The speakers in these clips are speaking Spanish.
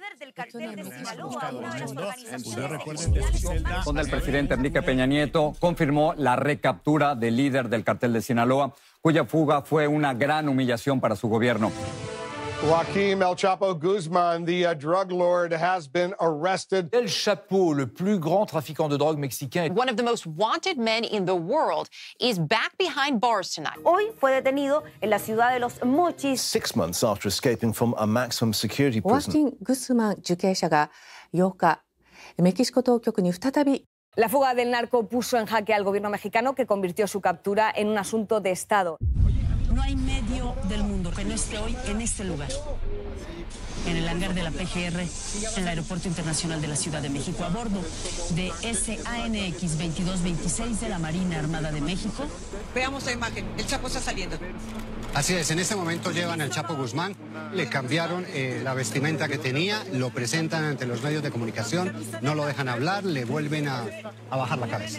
líder del cartel de Sinaloa, una de las organizaciones. Donde el presidente Enrique Peña Nieto confirmó la recaptura del líder del cartel de Sinaloa, cuya fuga fue una gran humillación para su gobierno. Joaquín El Chapo Guzmán, the drug lord, has been arrested. El Chapo, le plus grand trafiquant de drogue mexicain. One of the most wanted men in the world is back behind bars tonight. Hoy fue detenido en la ciudad de Los Mochis. 6 months after escaping from a maximum security prison. ホアキン・グスマン受刑者が8日、メキシコ当局に再び La fuga del narco puso en jaque al gobierno mexicano, que convirtió su captura en un asunto de Estado. No hay medio del mundo que no esté hoy en este lugar, en el hangar de la PGR, en el Aeropuerto Internacional de la Ciudad de México, a bordo de SANX 2226 de la Marina Armada de México. Veamos la imagen, el Chapo está saliendo. Así es, en este momento llevan al Chapo Guzmán, le cambiaron la vestimenta que tenía, lo presentan ante los medios de comunicación, no lo dejan hablar, le vuelven a bajar la cabeza.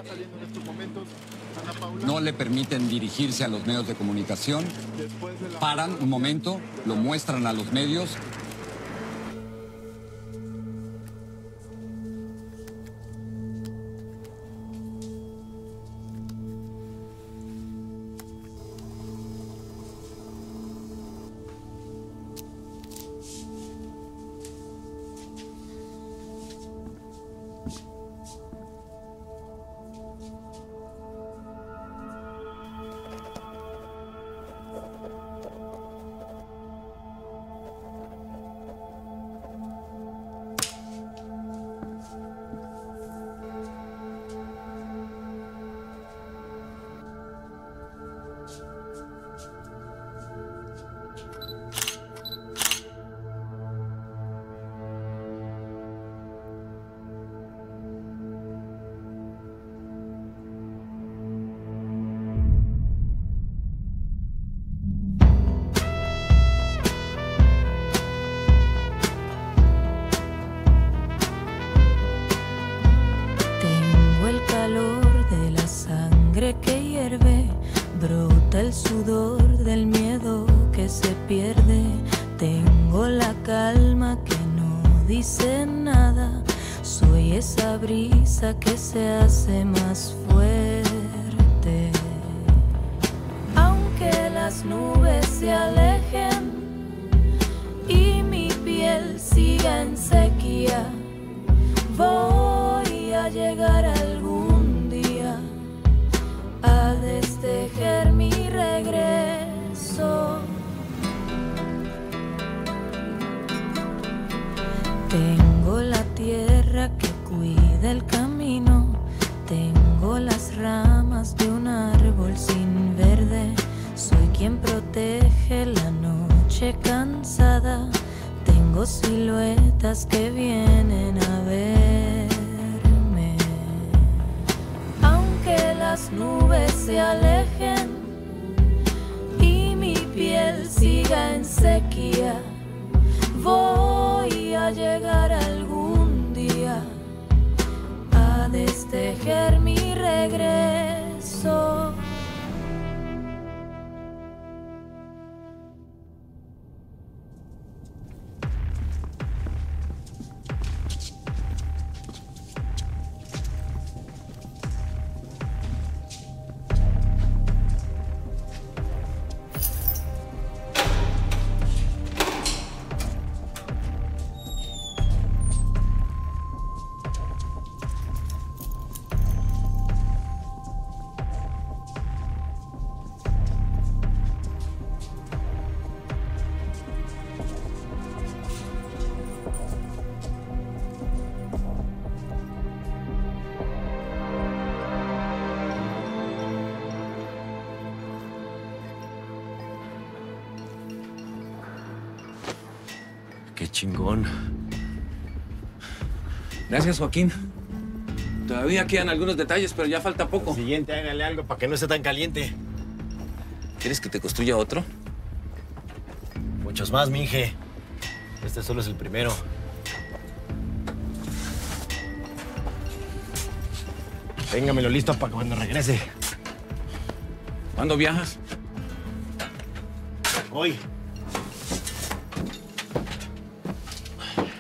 No le permiten dirigirse a los medios de comunicación, paran un momento, lo muestran a los medios. Que hierve, brota el sudor del miedo que se pierde. Tengo la calma que no dice nada. Soy esa brisa que se hace más fuerte. Aunque las nubes se alejen y mi piel siga en sequía, voy a llegar algún día a destejer mi regreso. Tengo la tierra que cuida el camino, tengo las ramas de un árbol sin verde. Soy quien protege la noche cansada, tengo siluetas que vienen a ver. Las nubes se alejen y mi piel siga en sequía, voy a llegar algún día a destejer mi regreso. Qué chingón. Gracias, Joaquín. Todavía quedan algunos detalles, pero ya falta poco. Siguiente, hágale algo para que no esté tan caliente. ¿Quieres que te construya otro? Muchos más, minje. Este solo es el primero. Téngamelo listo para cuando regrese. ¿Cuándo viajas? Hoy.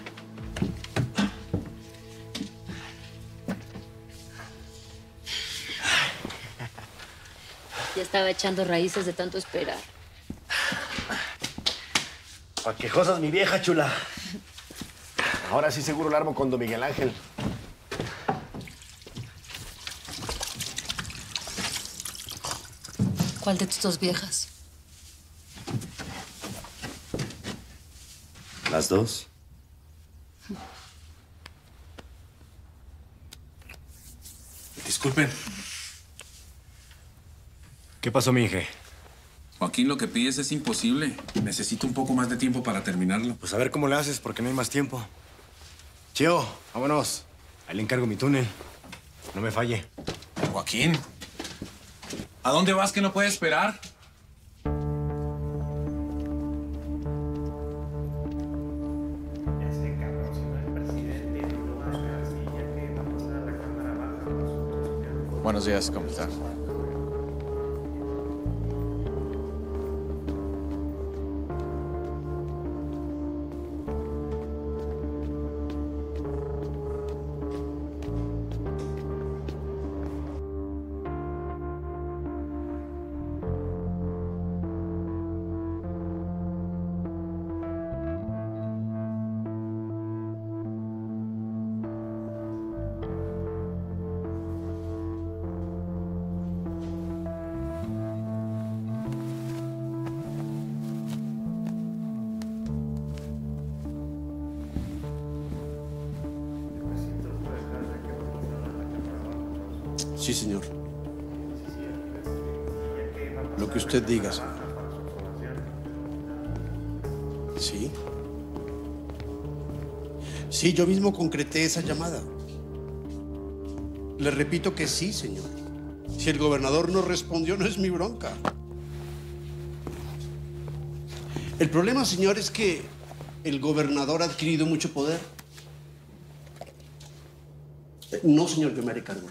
Ya estaba echando raíces de tanto esperar. Pa' quejosas, mi vieja chula. Ahora sí seguro la armo con don Miguel Ángel. ¿Cuál de tus dos viejas? Las dos. Disculpen. ¿Qué pasó, mi hija? Joaquín, lo que pides es imposible. Necesito un poco más de tiempo para terminarlo. Pues a ver cómo le haces, porque no hay más tiempo. Chío, vámonos. Ahí le encargo mi túnel. No me falle. Joaquín, ¿a dónde vas que no puedes esperar? Buenos días, ¿cómo está? Sí, señor. Lo que usted diga, señor. Sí. Sí, yo mismo concreté esa llamada. Le repito que sí, señor. Si el gobernador no respondió, no es mi bronca. El problema, señor, es que el gobernador ha adquirido mucho poder. No, señor, yo me haré cargo.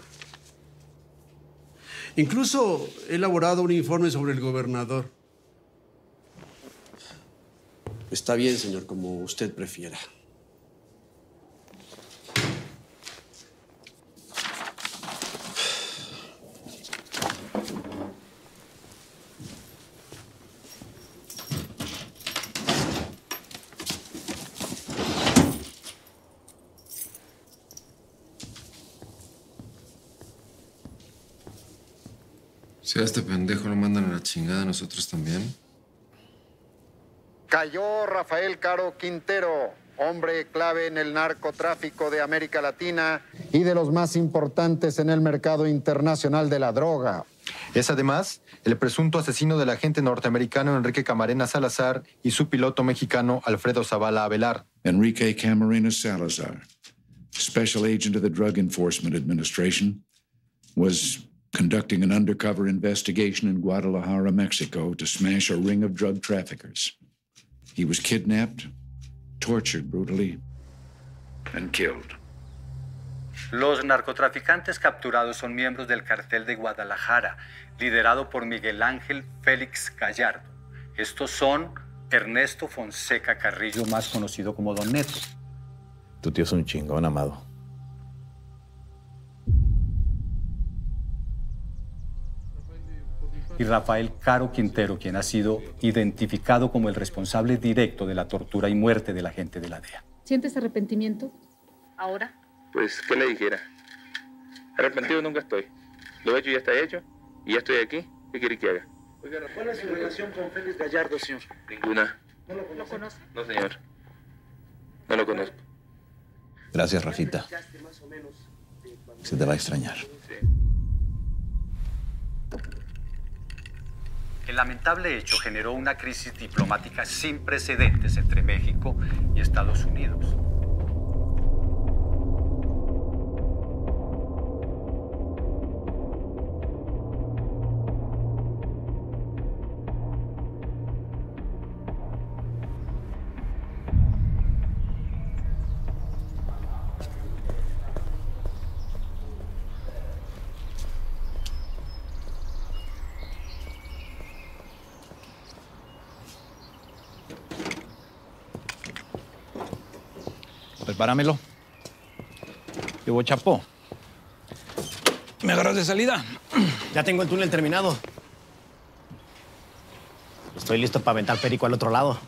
Incluso he elaborado un informe sobre el gobernador. Está bien, señor, como usted prefiera. Si a este pendejo lo mandan a la chingada, nosotros también. Cayó Rafael Caro Quintero, hombre clave en el narcotráfico de América Latina y de los más importantes en el mercado internacional de la droga. Es además el presunto asesino del agente norteamericano Enrique Camarena Salazar y su piloto mexicano Alfredo Zavala Avelar. Enrique Camarena Salazar, special agent of the Drug Enforcement Administration, was conducting an undercover investigation in Guadalajara, Mexico, to smash a ring of drug traffickers. He was kidnapped, tortured brutally, and killed. Los narcotraficantes capturados son miembros del cartel de Guadalajara, liderado por Miguel Ángel Félix Gallardo. Estos son Ernesto Fonseca Carrillo, más conocido como Don Neto. Tu tío es un chingón, Amado. Y Rafael Caro Quintero, quien ha sido identificado como el responsable directo de la tortura y muerte del agente de la DEA. ¿Sientes arrepentimiento ahora? Pues, ¿qué le dijera? Arrepentido nunca estoy. Lo hecho ya está hecho y ya estoy aquí. ¿Qué quiere que haga? Oiga, ¿cuál es su relación con Félix Gallardo, señor? Ninguna. ¿No lo conoce? No, señor. No lo conozco. Gracias, Rafita. Se te va a extrañar. El lamentable hecho generó una crisis diplomática sin precedentes entre México y Estados Unidos. Prepáramelo. Llevo Chapo. ¿Me agarras de salida? Ya tengo el túnel terminado. Estoy listo para aventar perico al otro lado.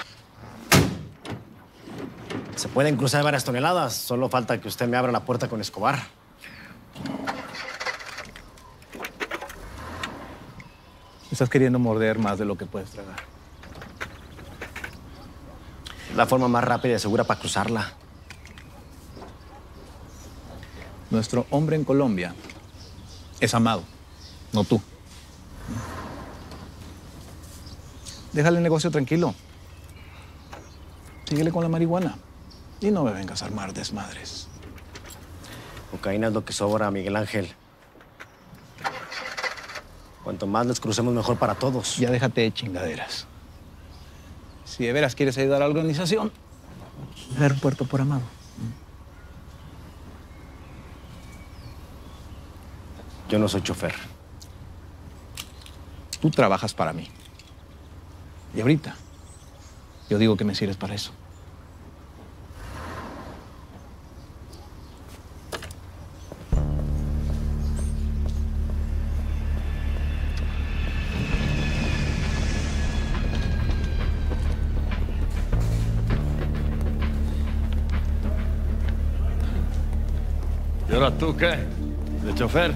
Se pueden cruzar varias toneladas. Solo falta que usted me abra la puerta con Escobar. Estás queriendo morder más de lo que puedes tragar. La forma más rápida y segura para cruzarla. Nuestro hombre en Colombia es Amado, no tú. Déjale el negocio tranquilo. Síguele con la marihuana. Y no me vengas a armar desmadres. Cocaína es lo que sobra, Miguel Ángel. Cuanto más les crucemos, mejor para todos. Ya déjate de chingaderas. Si de veras quieres ayudar a la organización, agarra un puerto por Amado. Yo no soy chofer. Tú trabajas para mí. Y ahorita, yo digo que me sirves para eso. ¿Y ahora tú qué? ¿De chofer?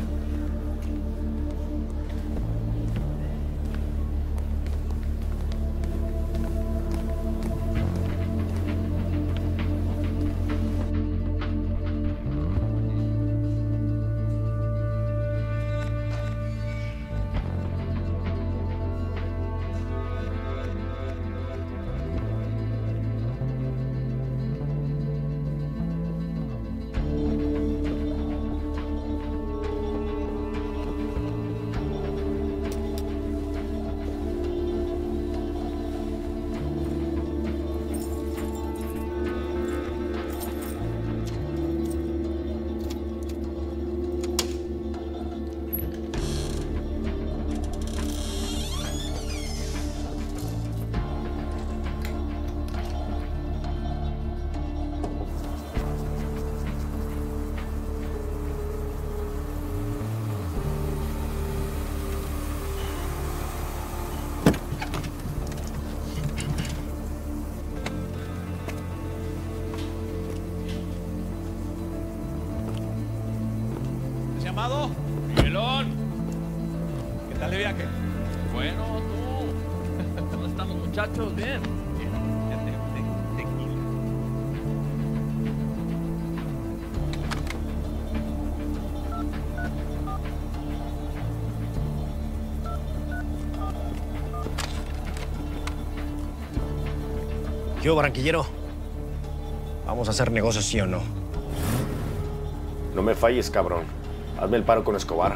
Amado. Miguelón. ¿Qué tal de viaje? Bueno, tú. ¿Dónde están los muchachos? Bien. Tequila. Yo, barranquillero. ¿Vamos a hacer negocios, sí o no? No me falles, cabrón. Hazme el paro con Escobar.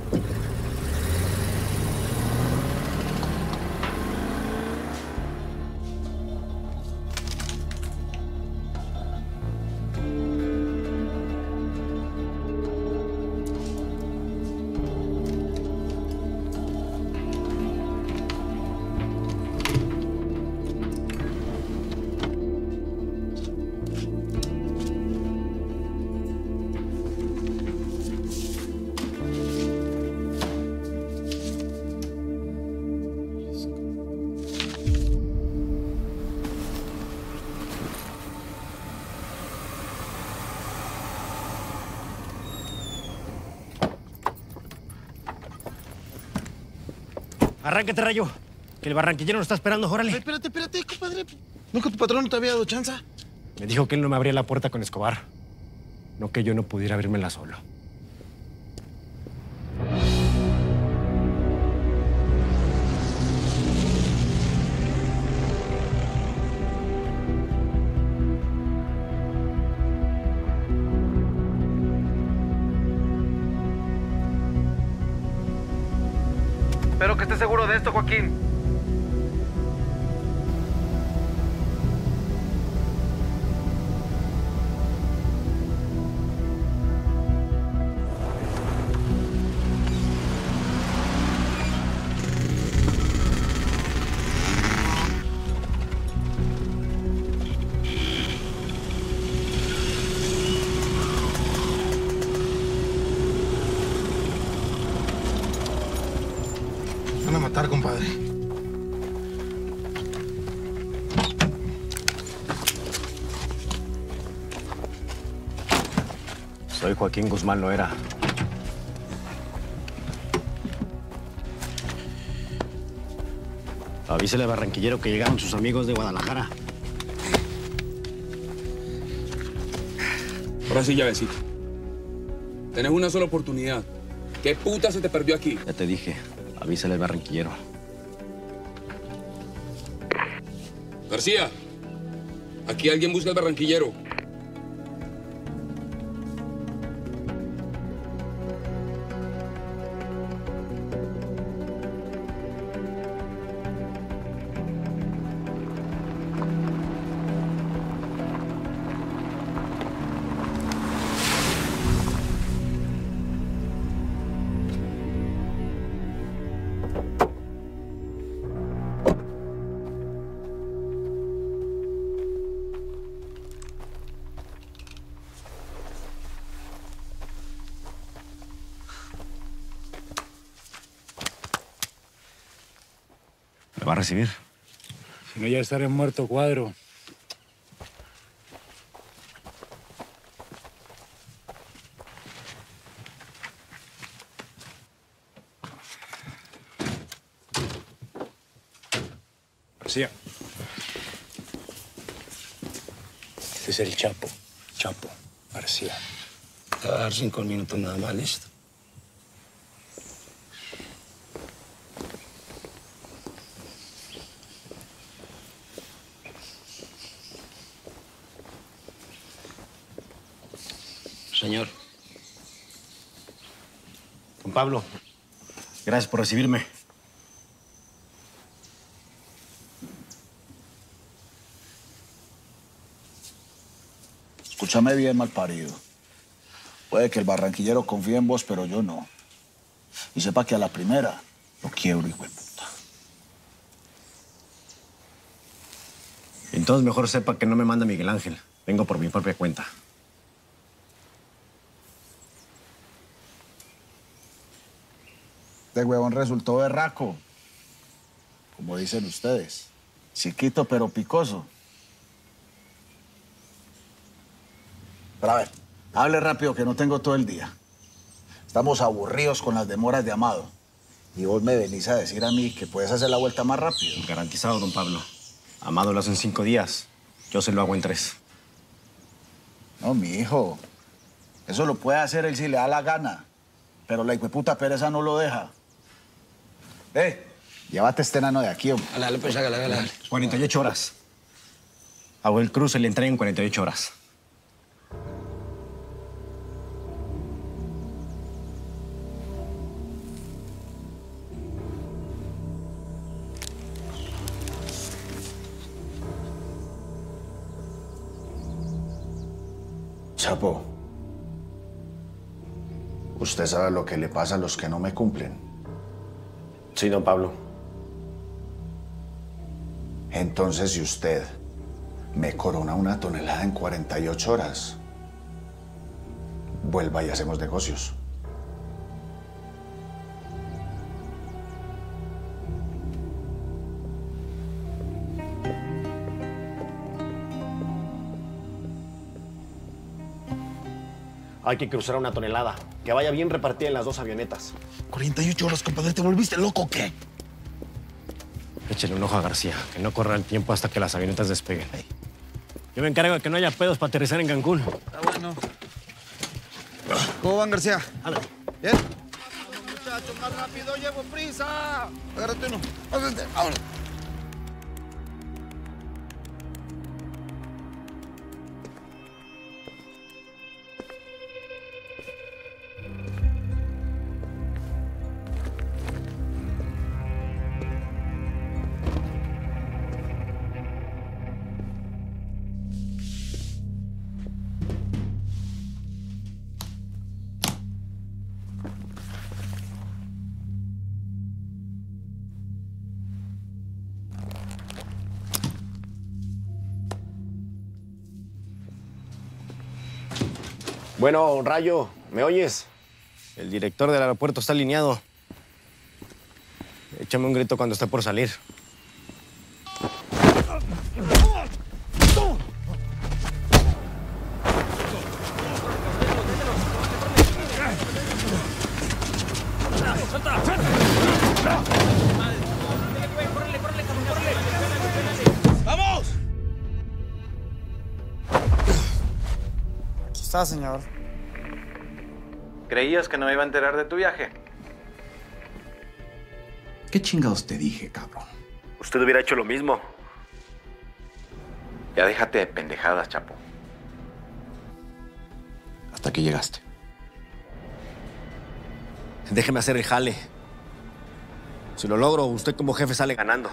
Arráncate, Rayo. Que el barranquillero nos está esperando, órale. Espérate, compadre. ¿Nunca tu patrón no te había dado chance? Me dijo que él no me abría la puerta con Escobar. No que yo no pudiera abrirmela solo. Espero que estés seguro de esto, Joaquín. Van a matar, compadre. Soy Joaquín Guzmán Loera. Avísele a Barranquillero que llegaron sus amigos de Guadalajara. Ahora sí, llavecito. Tenés una sola oportunidad. ¿Qué puta se te perdió aquí? Ya te dije, avísale al Barranquillero. García, aquí alguien busca al Barranquillero. ¿Me va a recibir? Si no, ya estaré muerto, Cuadro. García. Este es el Chapo. Chapo García. Te va a dar 5 minutos nada más, listo. Señor. Don Pablo, gracias por recibirme. Escúchame bien, malparido. Puede que el barranquillero confíe en vos, pero yo no. Y sepa que a la primera lo quiebro, hijo de puta. Entonces mejor sepa que no me manda Miguel Ángel. Vengo por mi propia cuenta. De huevón resultó berraco. Como dicen ustedes. Chiquito pero picoso. Pero a ver, hable rápido que no tengo todo el día. Estamos aburridos con las demoras de Amado. Y vos me venís a decir a mí que puedes hacer la vuelta más rápido. Garantizado, don Pablo. Amado lo hace en 5 días. Yo se lo hago en 3. No, mi hijo. Eso lo puede hacer él si le da la gana. Pero la hijueputa pereza no lo deja. Llévate este enano de aquí, hombre. Dale, pues, hágale. 48 horas. Hago el cruce y le entrega en 48 horas. Chapo, usted sabe lo que le pasa a los que no me cumplen. Sí, don Pablo. Entonces, si usted me corona 1 tonelada en 48 horas, vuelva y hacemos negocios. Hay que cruzar 1 tonelada. Que vaya bien repartida en las 2 avionetas. 48 horas, compadre. ¿Te volviste loco o qué? Échale un ojo a García, que no corra el tiempo hasta que las avionetas despeguen. Yo me encargo de que no haya pedos para aterrizar en Cancún. Está bueno. ¿Cómo van, García? ¿Bien? Vamos, muchachos, más rápido, llevo prisa. Agárrate uno. Pásate. Ahora. Bueno, Rayo, ¿me oyes? El director del aeropuerto está alineado. Échame un grito cuando esté por salir. está, señor? ¿Creías que no me iba a enterar de tu viaje? ¿Qué chingados te dije, cabrón? Usted hubiera hecho lo mismo. Ya déjate de pendejadas, Chapo. Hasta que llegaste. Déjeme hacer el jale. Si lo logro, usted como jefe sale ganando.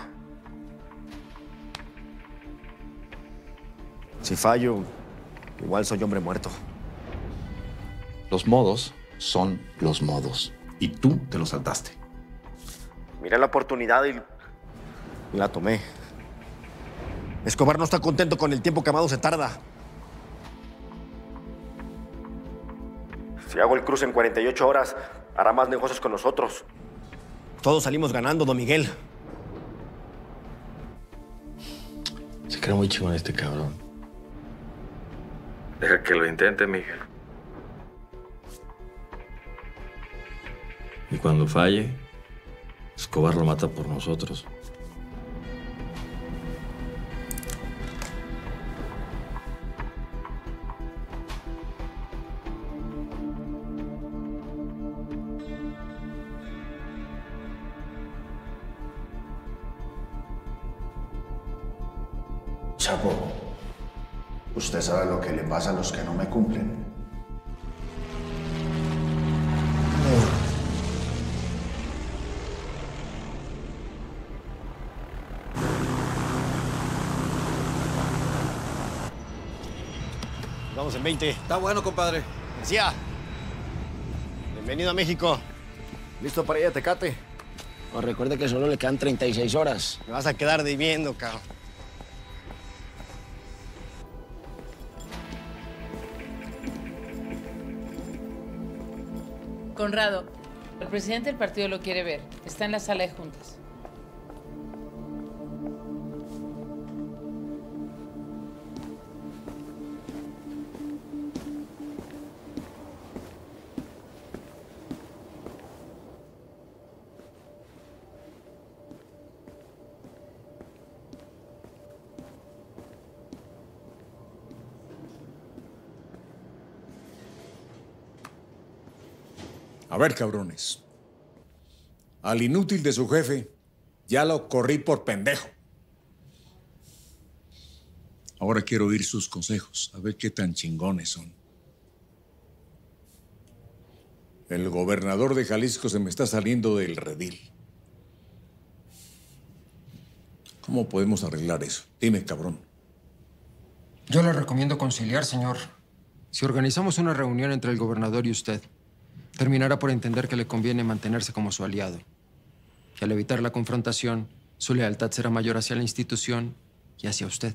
Si fallo, igual soy hombre muerto. Los modos son los modos. Y tú te los saltaste. Miré la oportunidad y la tomé. Escobar no está contento con el tiempo que Amado se tarda. Si hago el cruce en 48 horas, hará más negocios con nosotros. Todos salimos ganando, don Miguel. Se cree muy chingón este cabrón. Deja que lo intente, Miguel. Y cuando falle, Escobar lo mata por nosotros. Chapo, usted sabe lo que le pasa a los que no me cumplen. Vamos en 20. Está bueno, compadre. García, bienvenido a México. ¿Listo para ir a Tecate? No, recuerde que solo le quedan 36 horas. Me vas a quedar debiendo, cabrón. Conrado, el presidente del partido lo quiere ver. Está en la sala de juntas. A ver, cabrones. Al inútil de su jefe ya lo corrí por pendejo. Ahora quiero oír sus consejos, a ver qué tan chingones son. El gobernador de Jalisco se me está saliendo del redil. ¿Cómo podemos arreglar eso? Dime, cabrón. Yo le recomiendo conciliar, señor. Si organizamos una reunión entre el gobernador y usted, terminará por entender que le conviene mantenerse como su aliado. Que al evitar la confrontación, su lealtad será mayor hacia la institución y hacia usted.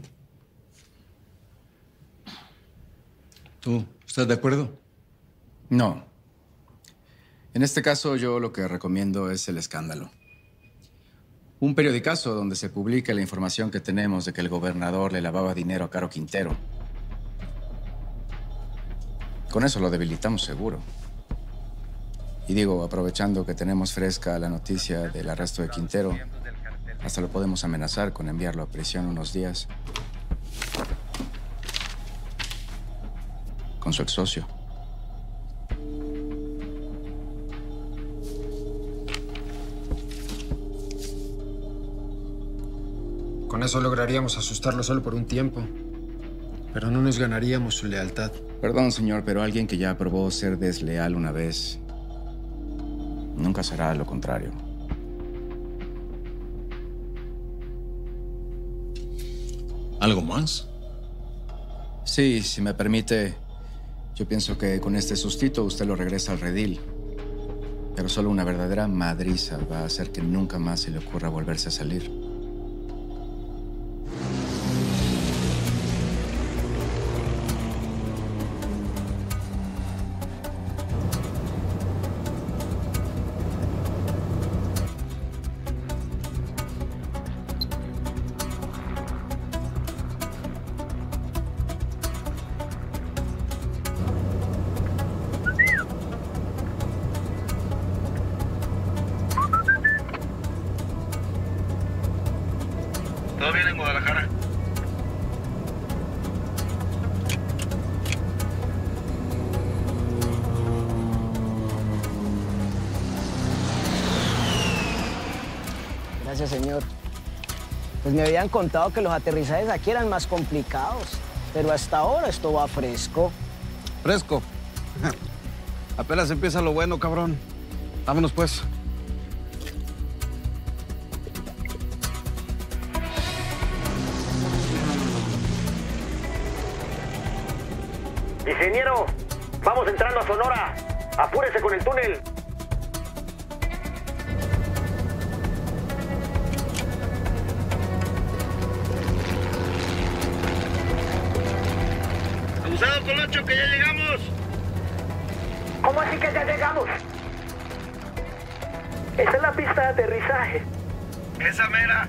¿Tú estás de acuerdo? No. En este caso, yo lo que recomiendo es el escándalo. Un periodicazo donde se publique la información que tenemos de que el gobernador le lavaba dinero a Caro Quintero. Con eso lo debilitamos seguro. Y digo, aprovechando que tenemos fresca la noticia del arresto de Quintero, hasta lo podemos amenazar con enviarlo a prisión unos días. Con su ex socio. Con eso lograríamos asustarlo solo por un tiempo. Pero no nos ganaríamos su lealtad. Perdón, señor, pero alguien que ya probó ser desleal una vez nunca será lo contrario. ¿Algo más? Sí, si me permite, yo pienso que con este sustito usted lo regresa al redil. Pero solo una verdadera madriza va a hacer que nunca más se le ocurra volverse a salir. Gracias, señor. Pues me habían contado que los aterrizajes aquí eran más complicados, pero hasta ahora esto va fresco. Fresco. Apenas empieza lo bueno, cabrón. Vámonos, pues. Ingeniero, vamos entrando a Sonora. Apúrese con el túnel. Abusado Colocho, que ya llegamos. ¿Cómo así que ya llegamos? Esa es la pista de aterrizaje. Esa mera.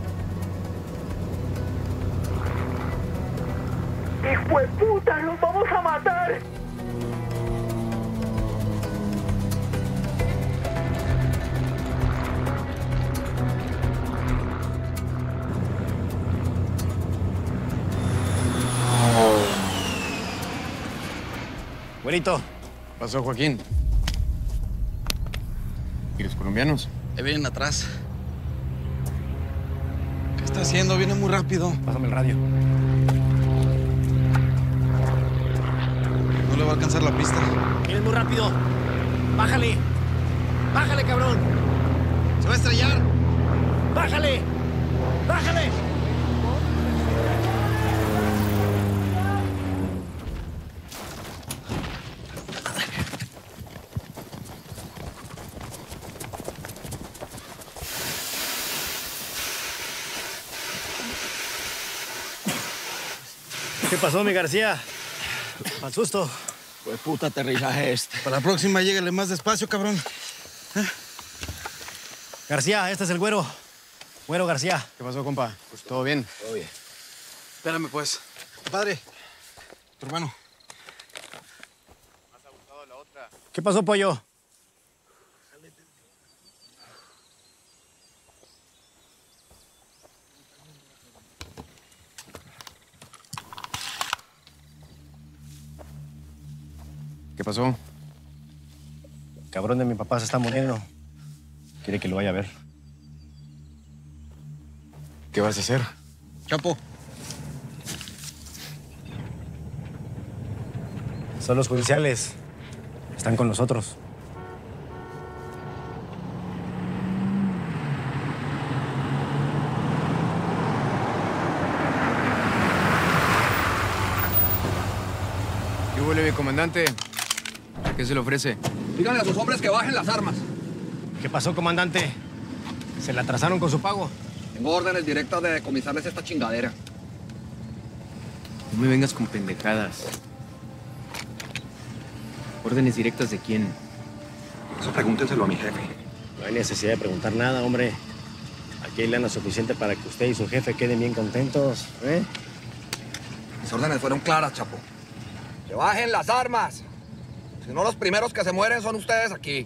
¡Hijo de puta! ¡Nos vamos a matar! Güerito. ¿Qué pasó, Joaquín? ¿Y los colombianos? Ahí vienen atrás. ¿Qué está haciendo? Viene muy rápido. Pásame el radio. No le va a alcanzar la pista. Vienes muy rápido. Bájale. Bájale, cabrón. Se va a estrellar. Bájale. Bájale. ¿Qué pasó, mi García? Al susto. Pues puta aterrizaje este. Para la próxima, llégale más despacio, cabrón. García, este es el güero. Güero García. ¿Qué pasó, compa? Pues todo bien. Todo bien. Espérame, pues. Padre, tu hermano. ¿Qué pasó, pollo? ¿Qué pasó? El cabrón de mi papá se está muriendo. Quiere que lo vaya a ver. ¿Qué vas a hacer? Chapo. Son los judiciales. Están con nosotros. ¿Qué huele, mi comandante? ¿Qué se le ofrece? Díganle a sus hombres que bajen las armas. ¿Qué pasó, comandante? ¿Se le atrasaron con su pago? Tengo órdenes directas de decomisarles esta chingadera. No me vengas con pendejadas. ¿Órdenes directas de quién? Eso pregúntenselo a mi jefe. No hay necesidad de preguntar nada, hombre. Aquí hay lana suficiente para que usted y su jefe queden bien contentos, ¿eh? Mis órdenes fueron claras, Chapo. ¡Que bajen las armas! Si no, los primeros que se mueren son ustedes aquí.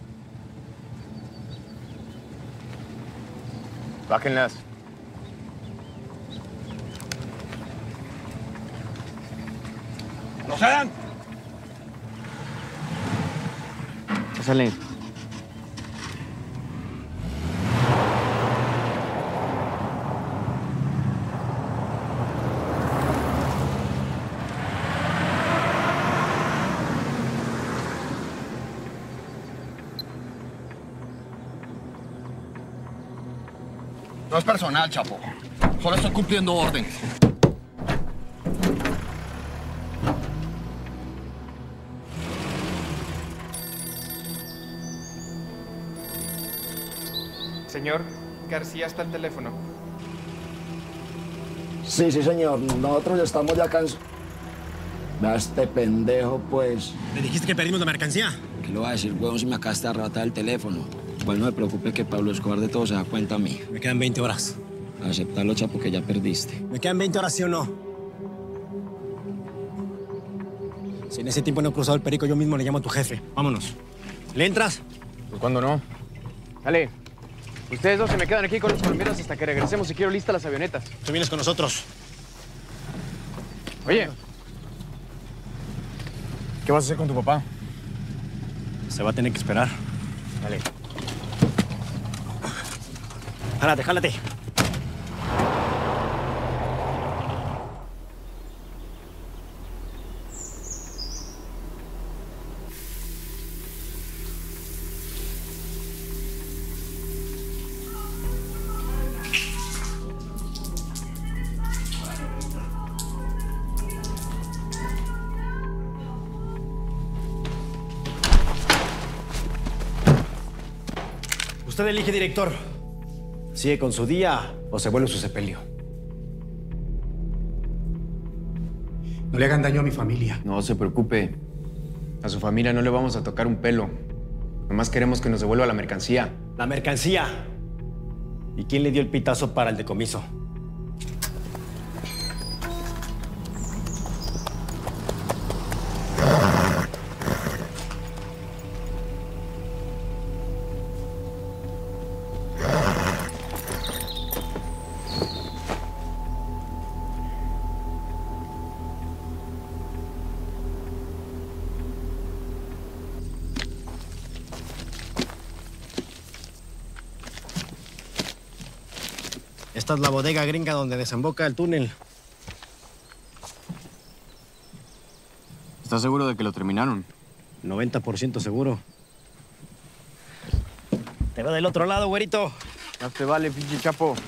Bájenlas. ¡No sean! Pásale. No es personal, Chapo. Solo estoy cumpliendo órdenes. Señor, García está al teléfono. Sí, señor. Nosotros estamos ya cansados. Vea este pendejo, pues. ¿Le dijiste que perdimos la mercancía? ¿Qué le va a decir, huevón, si me acabas de arrebatar el teléfono? Igual no me preocupe que Pablo Escobar de todo se da cuenta a mí. Me quedan 20 horas. Aceptarlo, Chapo, que ya perdiste. Me quedan 20 horas, ¿sí o no? Si en ese tiempo no he cruzado el perico, yo mismo le llamo a tu jefe. Vámonos. ¿Le entras? Pues cuándo no. Dale. Ustedes dos se me quedan aquí con los colombianos hasta que regresemos y quiero listas las avionetas. Tú vienes con nosotros. Oye. ¿Qué vas a hacer con tu papá? Se va a tener que esperar. Dale. Jálate, jálate. Usted elige director. ¿Sigue con su día o se vuelve su sepelio? No le hagan daño a mi familia. No se preocupe. A su familia no le vamos a tocar un pelo. Nomás queremos que nos devuelva la mercancía. ¡La mercancía! ¿Y quién le dio el pitazo para el decomiso? Esta es la bodega gringa donde desemboca el túnel. ¿Estás seguro de que lo terminaron? 90% seguro. Te veo del otro lado, güerito. Ya te vale, pinche Chapo.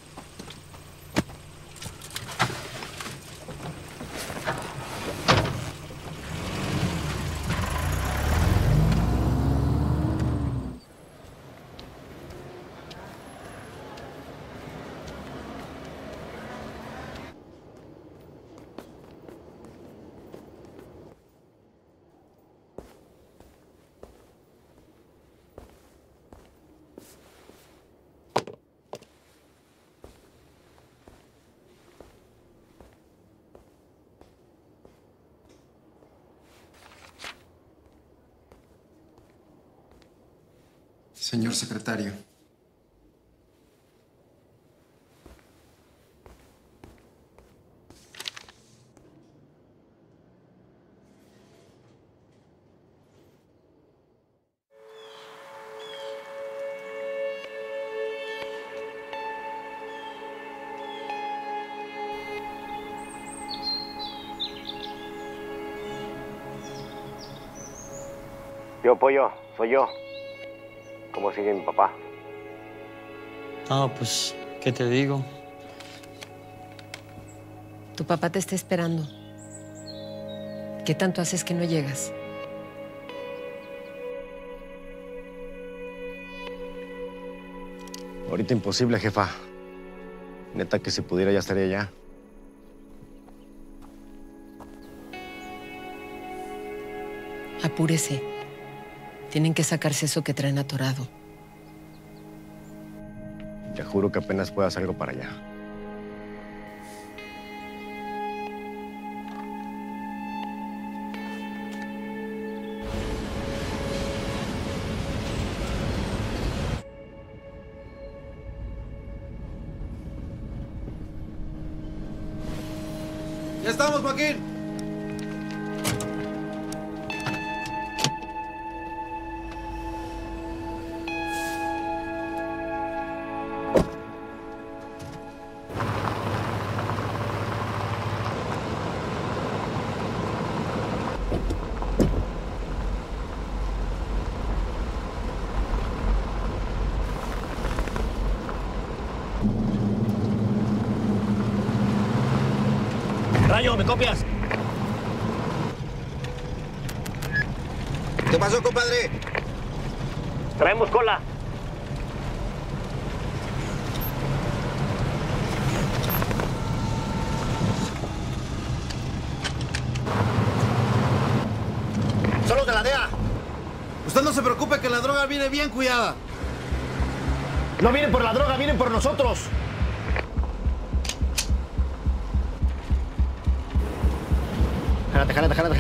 Señor secretario. Yo, Pollo, soy yo. ¿Cómo sigue mi papá? Ah, pues, ¿qué te digo? Tu papá te está esperando. ¿Qué tanto haces que no llegas? Ahorita imposible, jefa. Neta que si pudiera ya estaría allá. Apúrese. Tienen que sacarse eso que traen atorado. Te juro que apenas pueda hacer algo para allá. ¡Ya estamos, Joaquín! Rayo, ¿me copias? ¿Qué pasó, compadre? Traemos cola. ¡Son los de la DEA! Usted no se preocupe que la droga viene bien cuidada. No vienen por la droga, vienen por nosotros. Jálate, jálate, jálate.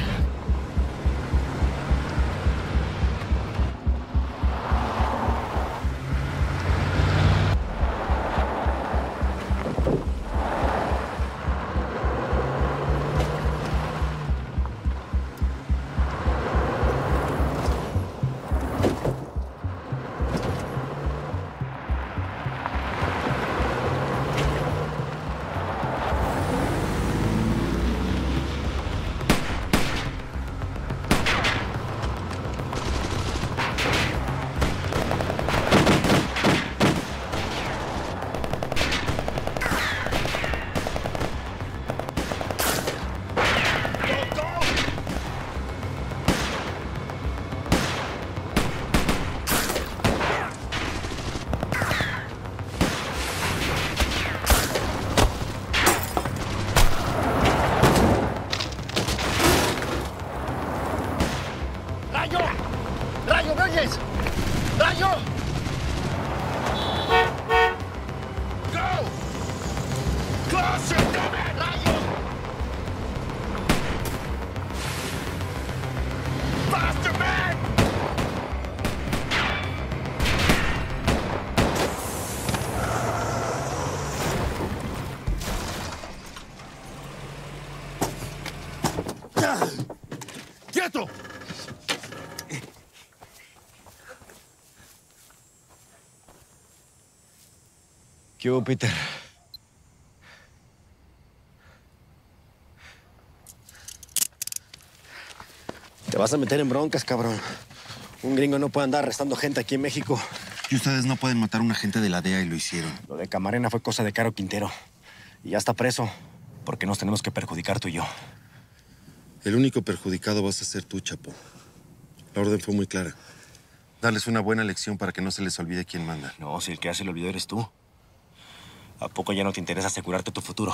¡Rayo, me oyes! ¡Rayo! ¡Go! ¡Closer, damn it! ¡Rayo! ¡Faster, man! ¡Quieto! ¿Qué hubo, Peter? Te vas a meter en broncas, cabrón. Un gringo no puede andar arrestando gente aquí en México. Y ustedes no pueden matar a un agente de la DEA y lo hicieron. Lo de Camarena fue cosa de Caro Quintero. Y ya está preso, porque nos tenemos que perjudicar tú y yo. El único perjudicado vas a ser tú, Chapo. La orden fue muy clara. Darles una buena lección para que no se les olvide quién manda. No, si el que ya se le olvidó eres tú. ¿A poco ya no te interesa asegurarte tu futuro?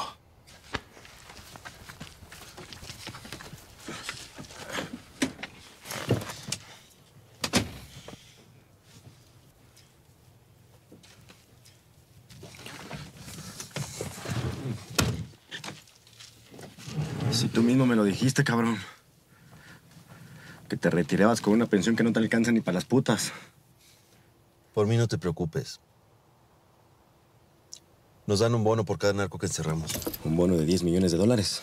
Si tú mismo me lo dijiste, cabrón. Que te retirabas con una pensión que no te alcanza ni para las putas. Por mí no te preocupes. Nos dan un bono por cada narco que encerramos. Un bono de $10 millones.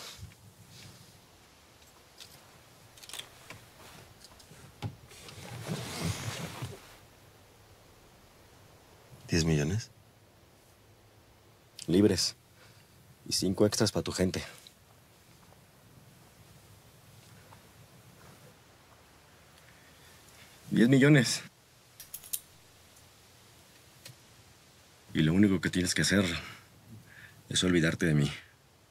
¿10 millones? Libres. Y 5 extras para tu gente. $10 millones. Y lo único que tienes que hacer es olvidarte de mí.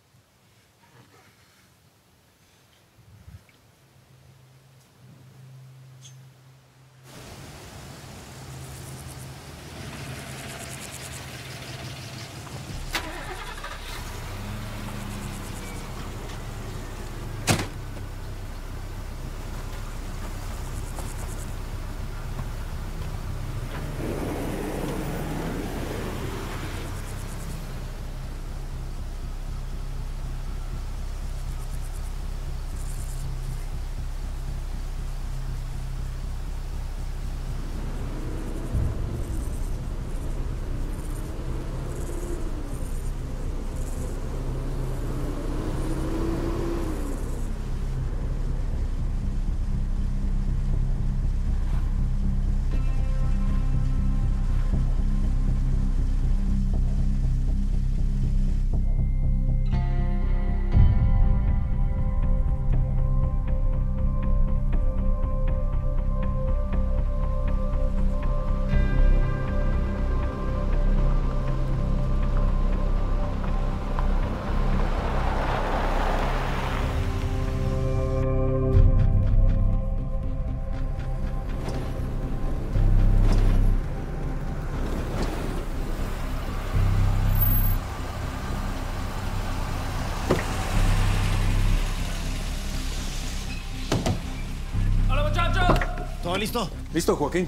¿Todo listo? Listo, Joaquín.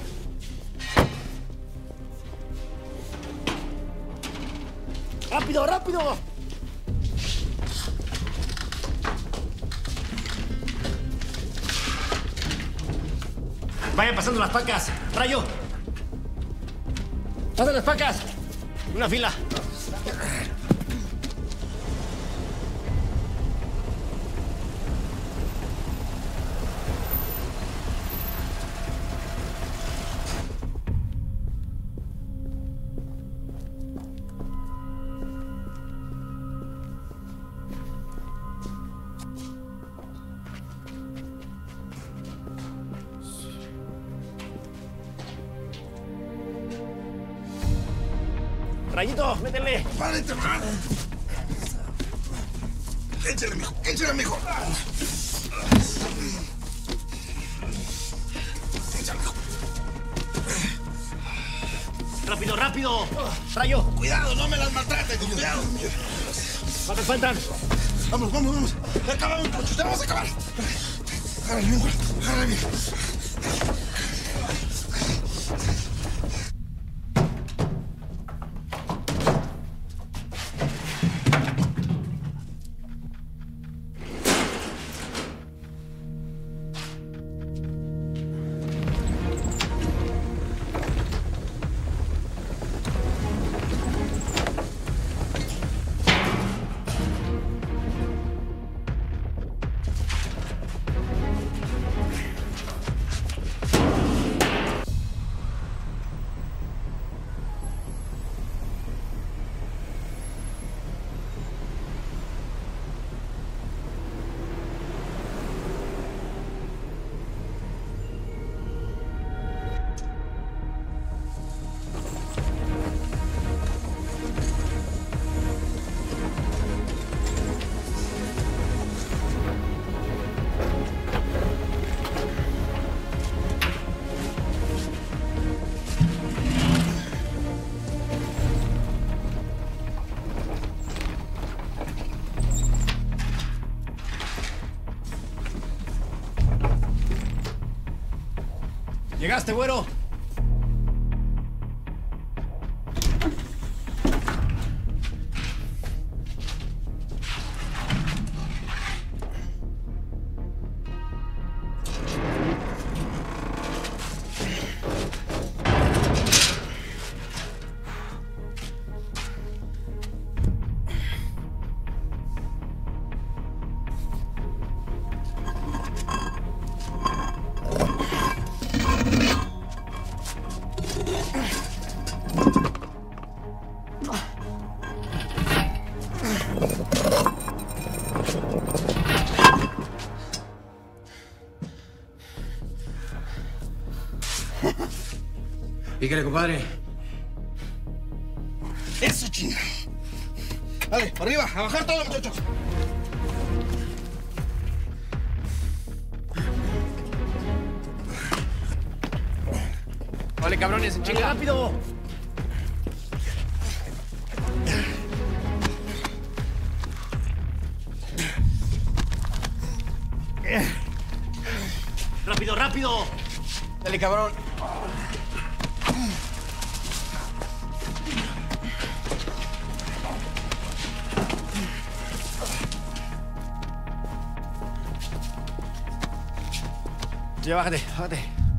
¡Rápido, rápido! Vayan pasando las pacas. Rayo. Pasen las pacas. Una fila. Rayito, métele. ¡Párate, hermano! Échale, mijo. Échale, mijo. Échale, mijo. Rápido, rápido. Rayo. Cuidado, no me las maltrates, con cuidado. ¿Cuántas faltan? Vamos, vamos, vamos. Acabamos, muchachos, ya vamos a acabar. Agárrale bien, agárrale bien. ¿Llegaste, güero? Píquele, compadre. Eso, chinga. Dale, para arriba, a bajar todos, muchachos. Vale, cabrones, chinga. ¡Rápido! ¡Rápido, rápido! Dale, cabrón. Ya, bájate, bájate.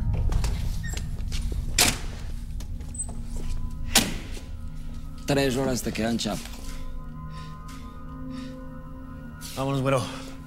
Tres horas te quedan, Chapo. Vámonos, güero.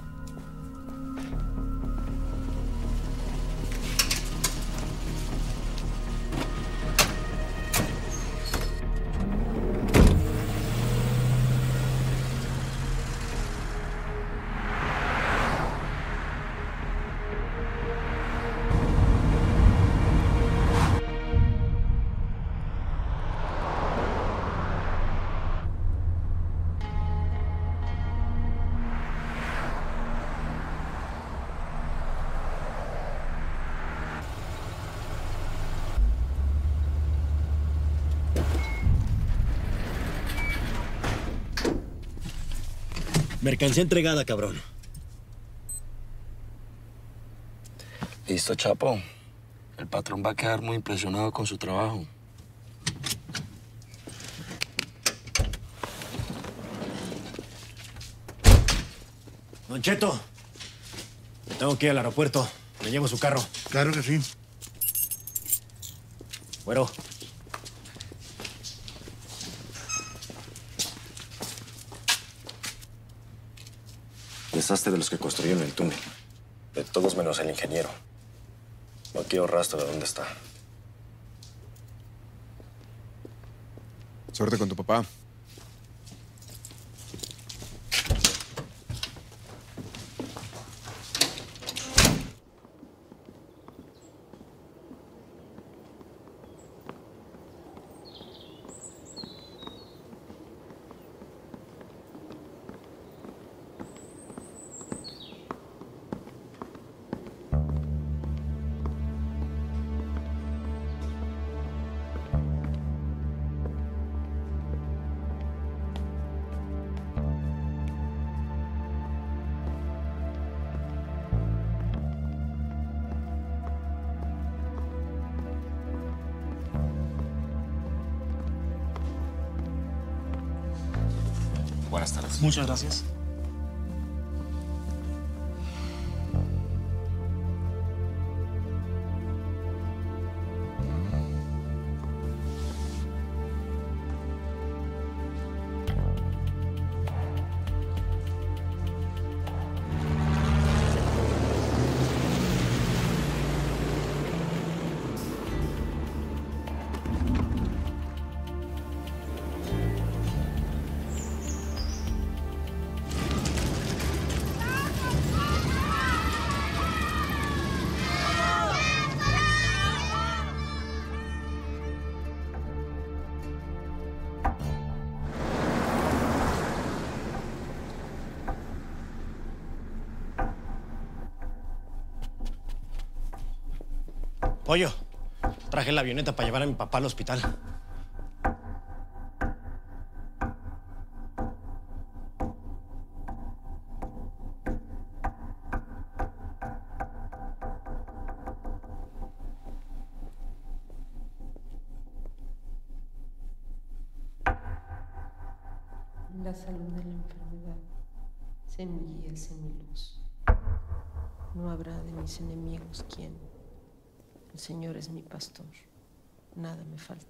Mercancía entregada, cabrón. Listo, Chapo. El patrón va a quedar muy impresionado con su trabajo. Don Cheto, me tengo que ir al aeropuerto. Me llevo su carro. Claro que sí. Güero. Deshazte de los que construyeron el túnel. De todos menos el ingeniero. No quiero rastro de dónde está. Suerte con tu papá. Buenas tardes. Muchas gracias. Pollo, traje la avioneta para llevar a mi papá al hospital. la salud de la enfermedad, sé mi guía, sé mi luz. No habrá de mis enemigos quien. El Señor es mi pastor, nada me falta.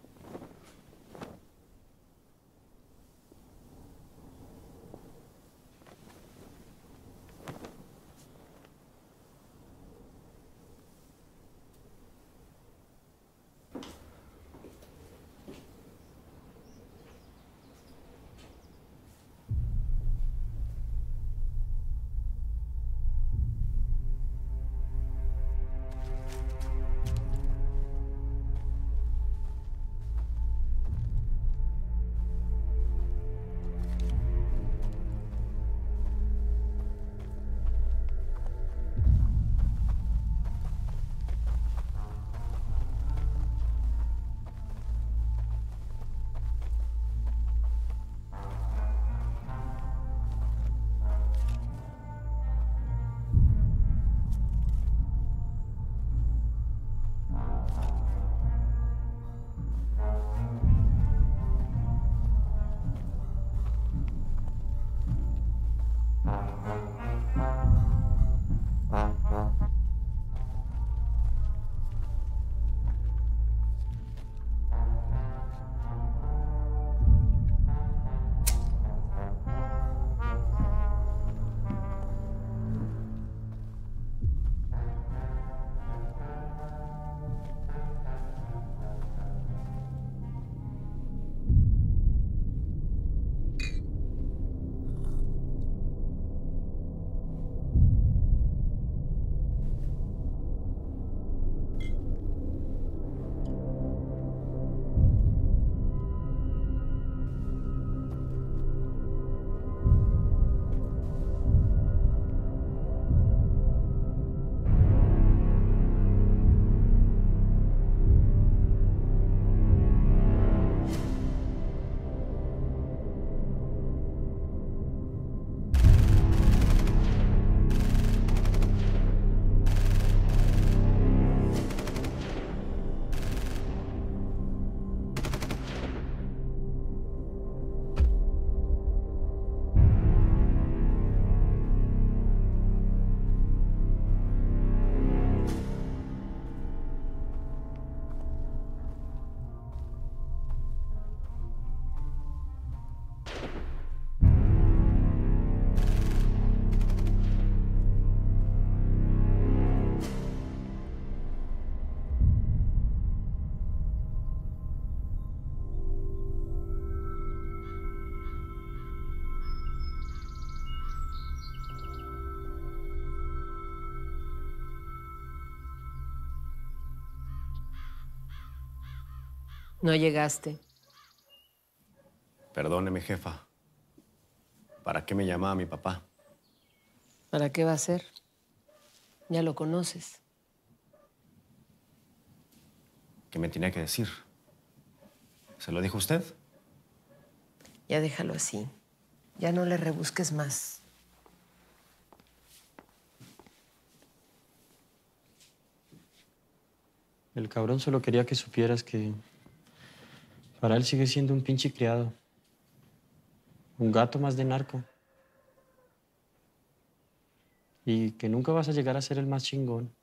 No llegaste. Perdóneme, jefa. ¿Para qué me llamaba mi papá? ¿Para qué va a ser? Ya lo conoces. ¿Qué me tenía que decir? ¿Se lo dijo usted? Ya déjalo así. Ya no le rebusques más. El cabrón solo quería que supieras que para él sigue siendo un pinche criado. Un gato más de narco. Y que nunca vas a llegar a ser el más chingón.